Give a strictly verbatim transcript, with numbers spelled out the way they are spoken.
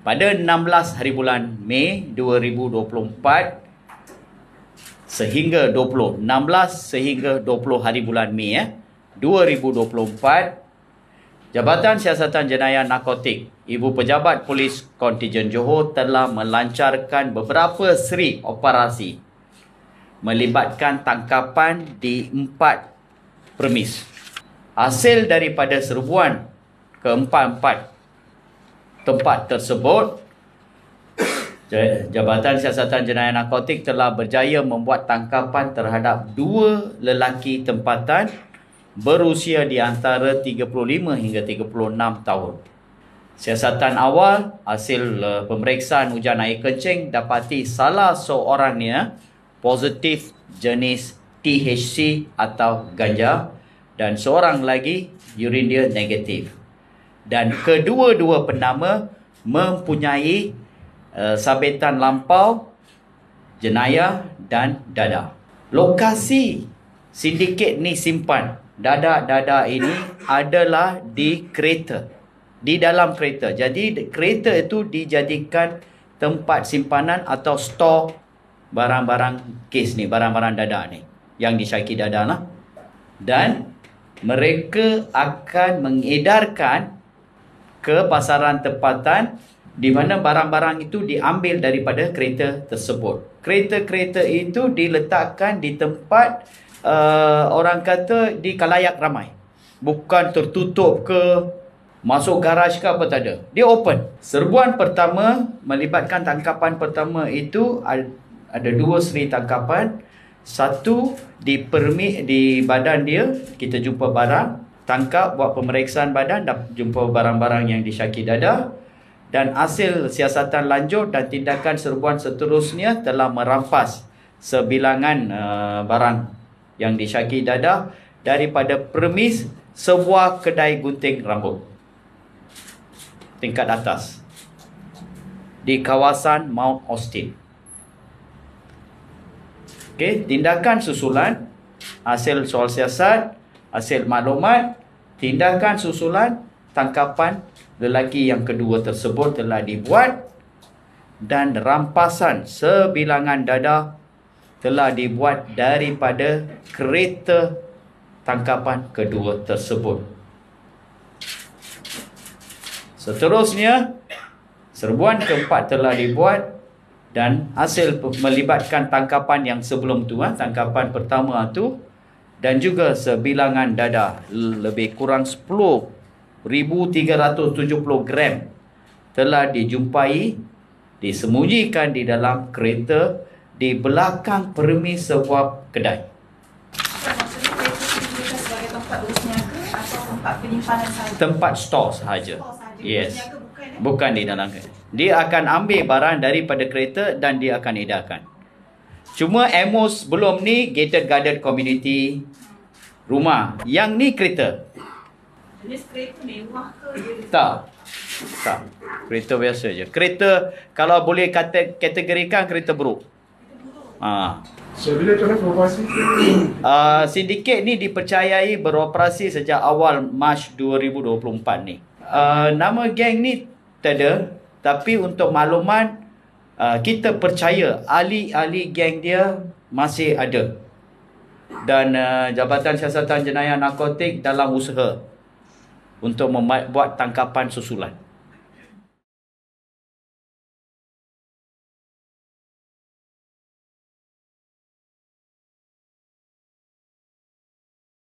pada enam belas hari bulan Mei dua ribu dua puluh empat sehingga dua puluh, enam belas sehingga dua puluh hari bulan Mei eh, dua ribu dua puluh empat, Jabatan Siasatan Jenayah Narkotik Ibu Pejabat Polis Kontijen Johor telah melancarkan beberapa seri operasi melibatkan tangkapan di empat premis. Hasil daripada serbuan keempat-empat tempat tersebut, Jabatan Siasatan Jenayah Narkotik telah berjaya membuat tangkapan terhadap dua lelaki tempatan berusia di antara tiga puluh lima hingga tiga puluh enam tahun. Siasatan awal, hasil uh, pemeriksaan hujan air kencing dapati salah seorangnya positif jenis T H C atau ganja dan seorang lagi urine dia negatif. Dan kedua-dua penama mempunyai uh, sabitan lampau, jenayah dan dadah. Lokasi sindiket ni simpan dadah-dadah ini adalah di kereta, di dalam kereta. Jadi kereta itu dijadikan tempat simpanan atau stor barang-barang kes ni, barang-barang dadah ni yang disyaki dadah lah. Dan mereka akan mengedarkan ke pasaran tempatan di mana barang-barang itu diambil daripada kereta tersebut. Kereta-kereta itu diletakkan di tempat Uh, orang kata di kalayak ramai. Bukan tertutup ke, masuk garaj ke apa, tak ada. Dia open. Serbuan pertama melibatkan tangkapan pertama itu ada dua seri tangkapan. Satu di permit di badan dia, kita jumpa barang, tangkap, buat pemeriksaan badan, dan jumpa barang-barang yang disyaki dadah. Dan hasil siasatan lanjut dan tindakan serbuan seterusnya telah merampas sebilangan uh, barang yang disyaki dadah daripada premis sebuah kedai gunting rambut tingkat atas di kawasan Mount Austin. Okey, tindakan susulan, hasil soal siasat, hasil maklumat, tindakan susulan, tangkapan lelaki yang kedua tersebut telah dibuat dan rampasan sebilangan dadah telah dibuat daripada kereta tangkapan kedua tersebut. Seterusnya, serbuan keempat telah dibuat dan hasil melibatkan tangkapan yang sebelum tu, tangkapan pertama tu, dan juga sebilangan dadah lebih kurang sepuluh ribu tiga ratus tujuh puluh gram telah dijumpai disembunyikan di dalam kereta di belakang premis sebuah kedai. Maksudnya kereta digunakan sebagai tempat bersniaga atau tempat penyimpanan sahaja? Tempat store sahaja. Yes. Bukan, bukan di dalam kereta. Dia akan ambil barang daripada kereta dan dia akan edarkan. Cuma M O sebelum ni gated guarded community rumah. Yang ni kereta. Jenis kereta mewah ke? Tak. Tak. Kereta biasa je. Kereta kalau boleh kata kategorikan kereta buruk. Ha. So, bila tuan beroperasi? Uh, sindiket ni dipercayai beroperasi sejak awal Mac dua ribu dua puluh empat ni. Uh, nama geng ni tak ada, tapi untuk makluman uh, kita percaya ahli-ahli geng dia masih ada. Dan uh, Jabatan Siasatan Jenayah Narkotik dalam usaha untuk membuat tangkapan susulan.